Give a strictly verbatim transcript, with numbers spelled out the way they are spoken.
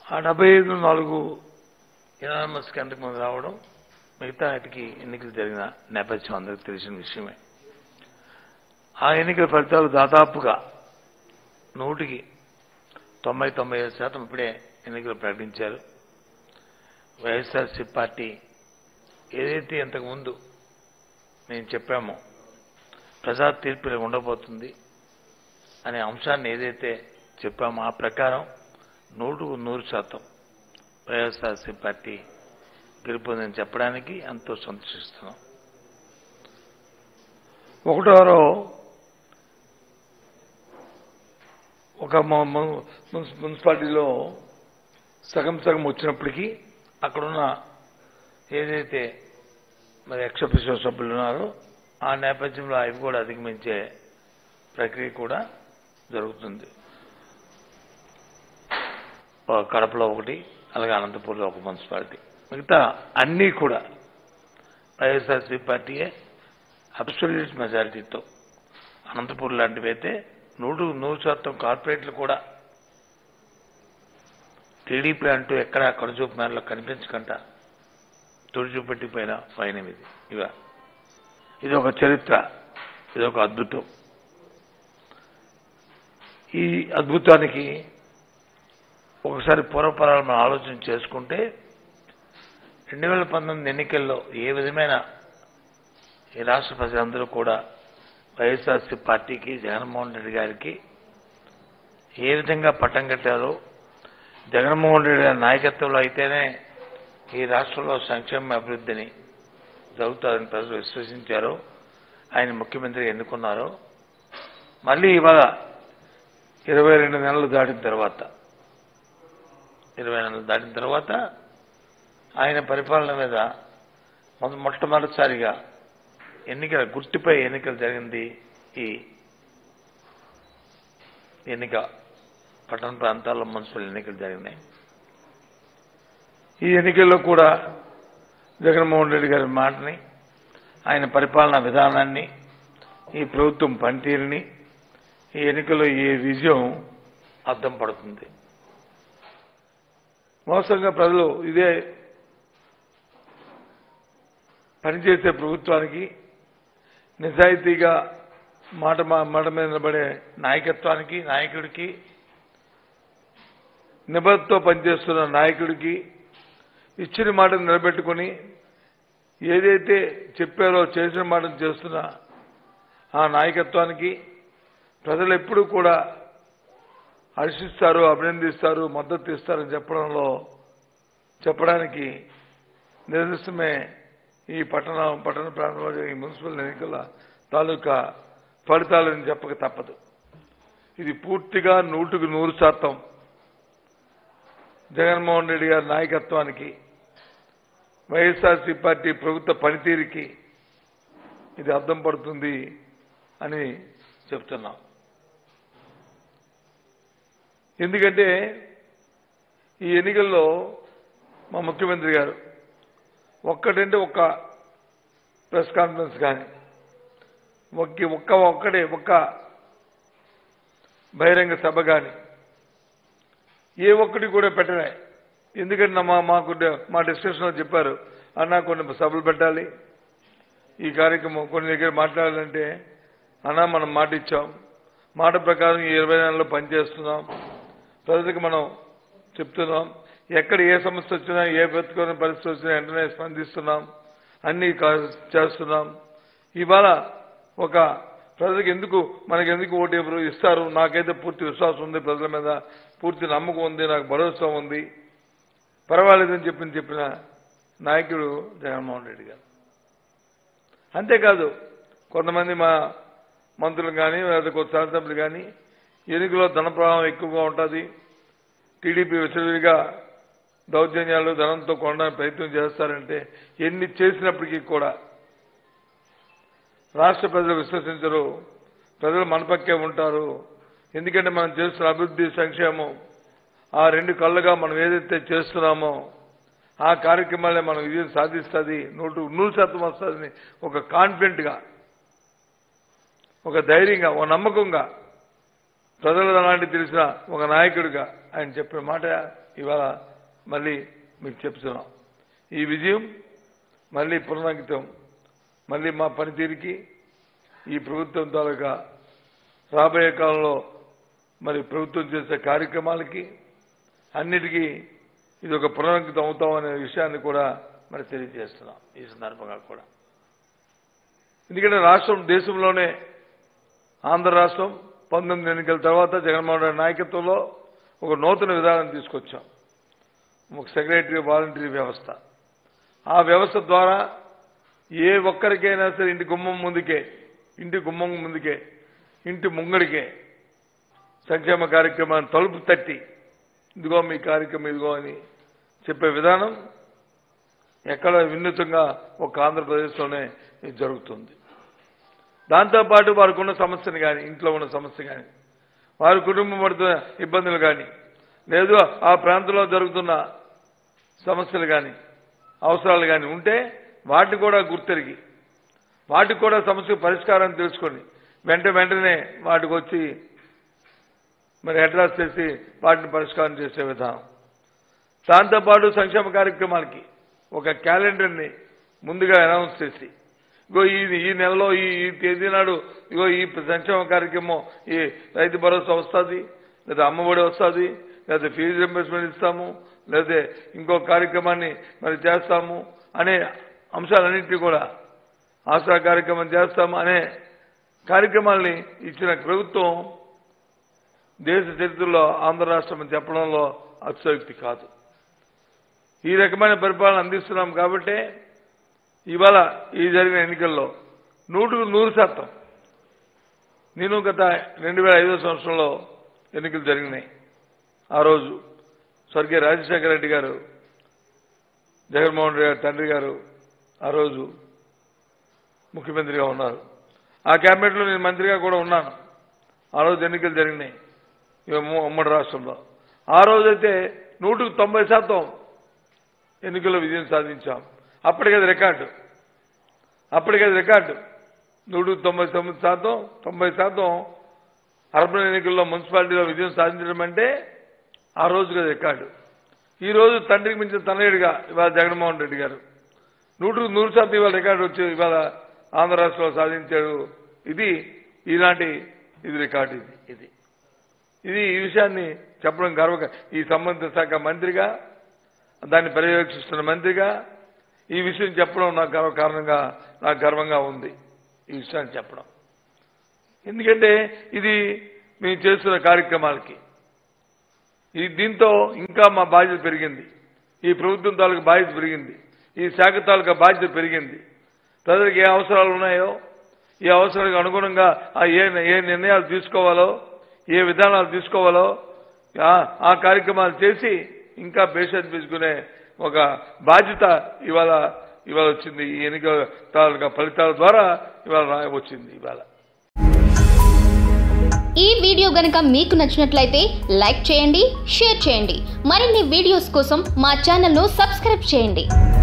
ఆ డెబ్బై ఐదు నాలుగు యునానిమస్ కిందకు ముందు రావడం మిగతా వాటికి ఎన్నికలు జరిగిన నేపథ్యం అందరికీ తెలిసిన విషయమే. ఆ ఎన్నికల ఫలితాలు దాదాపుగా నూటికి తొంభై తొంభై ఐదు శాతం ఇప్పుడే ఎన్నికలు ప్రకటించారు. వైఎస్ఆర్సీ పార్టీ ఏదైతే ఇంతకుముందు మేము చెప్పామో ప్రజా తీర్పు ఉండబోతుంది అనే అంశాన్ని ఏదైతే చెప్పామో ఆ ప్రకారం నూటుకు నూరు శాతం వైఎస్ఆర్సీ పార్టీ గెలుపొందని చెప్పడానికి ఎంతో సంతోషిస్తున్నాం. ఒకటో ఒక మున్సిపాలిటీలో సగం సగం వచ్చినప్పటికీ అక్కడున్న ఏదైతే మరి ఎక్స్-అఫీషియో సభ్యులు ఉన్నారో ఆ నేపథ్యంలో అవి కూడా అధిగమించే ప్రక్రియ కూడా జరుగుతుంది. కడపలో ఒకటి, అలాగే అనంతపూర్లో ఒక మున్సిపాలిటీ, మిగతా అన్నీ కూడా వైఎస్ఆర్సీ పార్టీయే అబ్సల్యూట్ మెజారిటీతో. అనంతపూర్ లాంటివి అయితే నూరు నూరు శాతం కార్పొరేట్లు కూడా టీడీపీ అంటూ ఎక్కడ కనుచూపు మేరలో కనిపించకుండా తుడిచిపెట్టిపోయిన పైన ఇది ఇవ ఇది ఒక చరిత్ర, ఇది ఒక అద్భుతం. ఈ అద్భుతానికి ఒకసారి పూర్వపరాలు మనం ఆలోచన చేసుకుంటే రెండు వేల పంతొమ్మిది ఎన్నికల్లో ఏ విధమైన ఈ రాష్ట్ర ప్రజలందరూ కూడా వైఎస్ఆర్సీ పార్టీకి జగన్మోహన్ రెడ్డి గారికి ఏ విధంగా పట్టం కట్టారో, జగన్మోహన్ రెడ్డి గారి నాయకత్వంలో అయితేనే ఈ రాష్ట్రంలో సంక్షేమ అభివృద్ధిని జరుగుతారని ప్రజలు విశ్వసించారో, ఆయన ముఖ్యమంత్రి ఎన్నుకున్నారో, మళ్ళీ ఇవాళ ఇరవై రెండు నెలలు దాటిన తర్వాత ఇరవై నెలలు దాటిన తర్వాత ఆయన పరిపాలన మీద మొట్టమొదటిసారిగా ఎన్నికల గుర్తుపై ఎన్నికలు జరిగింది. ఈ ఎన్నిక పట్టణ ప్రాంతాల్లో మున్సిపల్ ఎన్నికలు జరిగినాయి. ఈ ఎన్నికల్లో కూడా జగన్మోహన్ రెడ్డి గారి మాటని, ఆయన పరిపాలనా విధానాన్ని, ఈ ప్రభుత్వం పనితీరుని ఈ ఎన్నికల్లో ఈ విజయం అర్థం పడుతుంది. మోసంగా ప్రజలు ఇదే పనిచేసే ప్రభుత్వానికి, నిజాయితీగా మాట మాట మీద నిలబడే నాయకత్వానికి, నాయకుడికి, నిబద్ధతో పనిచేస్తున్న నాయకుడికి, ఇచ్చిన మాటను నిలబెట్టుకుని ఏదైతే చెప్పారో చేసిన మాటను చేస్తున్న ఆ నాయకత్వానికి ప్రజలు ఎప్పుడూ కూడా హర్షిస్తారు, అభినందిస్తారు, మద్దతు ఇస్తారని చెప్పడంలో చెప్పడానికి నిదర్శనమే ఈ పట్టణ పట్టణ ప్రాంతంలో ఈ మున్సిపల్ ఎన్నికల తాలూకా ఫలితాలని చెప్పక తప్పదు. ఇది పూర్తిగా నూటికి నూరు శాతం జగన్మోహన్ రెడ్డి గారి నాయకత్వానికి, వైఎస్ఆర్సీ పార్టీ ప్రభుత్వ పనితీరుకి ఇది అర్థం పడుతుంది అని చెప్తున్నాం. ఎందుకంటే ఈ ఎన్నికల్లో మా ముఖ్యమంత్రి గారు ఒక్కటంటే ఒక్క ప్రెస్ కాన్ఫరెన్స్ కానీ, ఒక్క ఒక్క ఒక్కడే ఒక్క బహిరంగ సభ కానీ ఏ ఒక్కటి కూడా పెట్టలే. ఎందుకంటే మా మాకు మా డిస్కషన్లో చెప్పారు, అన్నా కొన్ని సభలు పెట్టాలి, ఈ కార్యక్రమం కొన్ని దగ్గర మాట్లాడాలంటే అన్నా మనం మాట ఇచ్చాం, మాట ప్రకారం ఈ ఇరవై నెలల్లో పనిచేస్తున్నాం, ప్రజలకు మనం చెప్తున్నాం, ఎక్కడ ఏ సమస్య వచ్చినా ఏ బ్రతుకునే పరిస్థితి వచ్చినా వెంటనే స్పందిస్తున్నాం, అన్ని చేస్తున్నాం. ఇవాళ ఒక ప్రజలకు ఎందుకు మనకు ఎందుకు ఓటు ఎవరు ఇస్తారు, నాకైతే పూర్తి విశ్వాసం ఉంది, ప్రజల మీద పూర్తి నమ్మకం ఉంది, నాకు భరోసా ఉంది, పర్వాలేదని చెప్పి చెప్పిన నాయకుడు జగన్మోహన్ రెడ్డి గారు. అంతేకాదు కొంతమంది మా మంత్రులు కానీ లేదా కొత్త శాసనసభ్యులు కానీ ఎన్నికల్లో ధన ప్రవాహం ఎక్కువగా ఉంటుంది, టీడీపీ విచ్చలవిడిగా దౌర్జన్యాలు ధనంతో కొనడానికి ప్రయత్నం చేస్తారంటే ఎన్ని చేసినప్పటికీ కూడా రాష్ట్ర ప్రజలు విశ్వసించరు, ప్రజలు మన పక్కే ఉంటారు. ఎందుకంటే మనం చేస్తున్న అభివృద్ధి, సంక్షేమం ఆ రెండు కళ్ళుగా మనం ఏదైతే చేస్తున్నామో ఆ కార్యక్రమాలే మనం విజయం సాధిస్తుంది, నూటు నూరు శాతం వస్తుందని ఒక కాన్ఫిడెంట్గా, ఒక ధైర్యంగా, ఒక నమ్మకంగా ప్రజల అలాంటి తెలిసిన ఒక నాయకుడిగా ఆయన చెప్పిన మాట ఇవాళ మళ్ళీ మీకు చెప్తున్నాం. ఈ విజయం మళ్ళీ పునరంకితం, మళ్ళీ మా పనితీరుకి ఈ ప్రభుత్వం తాలూకా రాబోయే కాలంలో మరి ప్రభుత్వం చేసే కార్యక్రమాలకి అన్నిటికీ ఇది ఒక పునరంకితం అవుతామనే విషయాన్ని కూడా మరి తెలియజేస్తున్నాం ఈ సందర్భంగా కూడా. ఎందుకంటే రాష్ట్రం దేశంలోనే ఆంధ్ర రాష్ట్రం పంతొమ్మిది ఎన్నికల తర్వాత జగన్మోహన్ రెడ్డి నాయకత్వంలో ఒక నూతన విధానం తీసుకొచ్చాం. ఒక సెక్రటరీ వాలంటరీ వ్యవస్థ. ఆ వ్యవస్థ ద్వారా ఏ ఒక్కరికైనా సరే ఇంటి గుమ్మం ముందుకే ఇంటి గుమ్మం ముందుకే ఇంటి ముంగడికే సంక్షేమ కార్యక్రమాన్ని తలుపు తట్టి ఇదిగో మీ కార్యక్రమం ఇదిగో అని చెప్పే విధానం ఎక్కడ వినూత్నంగా ఒక ఆంధ్రప్రదేశ్లోనే ఇది జరుగుతుంది. దాంతోపాటు వారికి ఉన్న సమస్యను కానీ ఇంట్లో ఉన్న సమస్య కానీ వారి కుటుంబం పడుతున్న ఇబ్బందులు కానీ లేదు ఆ ప్రాంతంలో జరుగుతున్న సమస్యలు కానీ అవసరాలు కానీ ఉంటే వాటిని కూడా గుర్తెరిగి వాటికి కూడా సమస్య పరిష్కారం తెలుసుకొని వెంట వెంటనే వాటికి వచ్చి మరి అడ్రస్ చేసి వాటిని పరిష్కారం చేసే విధానం. దాంతోపాటు సంక్షేమ కార్యక్రమాలకి ఒక క్యాలెండర్ని ముందుగా అనౌన్స్ చేసి ఇగో ఈ ఈ నెలలో ఈ ఈ తేదీ నాడు ఇగో ఈ సంక్షేమ కార్యక్రమం ఈ రైతు భరోసా వస్తుంది, లేదా అమ్మఒడి వస్తుంది, లేదా ఫీజు రింబర్స్మెంట్ ఇస్తాము, లేదా ఇంకో కార్యక్రమాన్ని మరి చేస్తాము అనే అంశాలన్నింటినీ కూడా ఆసరా కార్యక్రమం చేస్తాము అనే కార్యక్రమాల్ని ఇచ్చిన ప్రభుత్వం దేశ చరిత్రలో ఆంధ్ర రాష్ట్రం అని చెప్పడంలో అతిశయోక్తి కాదు. ఈ రకమైన పరిపాలన అందిస్తున్నాం కాబట్టి ఇవాళ ఈ జరిగిన ఎన్నికల్లో నూటుకు నూరు శాతం నేను గత రెండు వేల ఐదో సంవత్సరంలో ఎన్నికలు జరిగినాయి. ఆ రోజు స్వర్గీయ రాజశేఖర రెడ్డి గారు జగన్మోహన్ రెడ్డి గారు తండ్రి గారు ఆ రోజు ముఖ్యమంత్రిగా ఉన్నారు. ఆ క్యాబినెట్లో నేను మంత్రిగా కూడా ఉన్నాను. ఆ రోజు ఎన్నికలు జరిగినాయి ఉమ్మడి రాష్ట్రంలో. ఆ రోజైతే నూటికి తొంభై శాతం ఎన్నికల్లో విజయం సాధించాం. అప్పటికది రికార్డు అప్పటికది రికార్డు నూటికి తొంభై తొమ్మిది శాతం తొంభై శాతం అర్బన్ ఎన్నికల్లో మున్సిపాలిటీలో విజయం సాధించడం అంటే ఆ రోజుకి రికార్డు. ఈ రోజు తండ్రికి మించిన తనయుడిగా ఇవాళ జగన్మోహన్ రెడ్డి గారు నూటికి నూరు శాతం ఇవాళ రికార్డు వచ్చి ఇవాళ ఆంధ్ర రాష్ట్రంలో సాధించాడు. ఇది ఈనాటి ఇది రికార్డు. ఇది ఇది ఇది ఈ విషయాన్ని చెప్పడం గర్వ ఈ సంబంధిత శాఖ మంత్రిగా దాన్ని పర్యవేక్షిస్తున్న మంత్రిగా ఈ విషయం చెప్పడం నాకు గర్వ కారణంగా నాకు గర్వంగా ఉంది ఈ విషయాన్ని చెప్పడం. ఎందుకంటే ఇది మేము చేస్తున్న కార్యక్రమాలకి ఈ దీంతో ఇంకా మా బాధ్యత పెరిగింది. ఈ ప్రభుత్వం తాలూకా బాధ్యత పెరిగింది. ఈ శాఖ తాలూకా బాధ్యత పెరిగింది. ప్రజలకు ఏ అవసరాలు ఉన్నాయో ఈ అవసరాలకు అనుగుణంగా ఆ ఏ ఏ నిర్ణయాలు తీసుకోవాలో ఏ విధానాలు తీసుకోవాలో ఆ కార్యక్రమాలు చేసి ఇంకా బేషరతు పెంచుకునే ఒక బాధ్యత ఇవాళ ఇవాళ వచ్చింది. ఈ ఎన్నికల తాలూకా ఫలితాల ద్వారా ఇవాళ వచ్చింది. ఇవాళ ఈ వీడియో గనుక మీకు నచ్చినట్లయితే లైక్ చేయండి, షేర్ చేయండి. మరిన్ని వీడియోస్ కోసం మా ఛానల్ను సబ్స్క్రైబ్ చేయండి.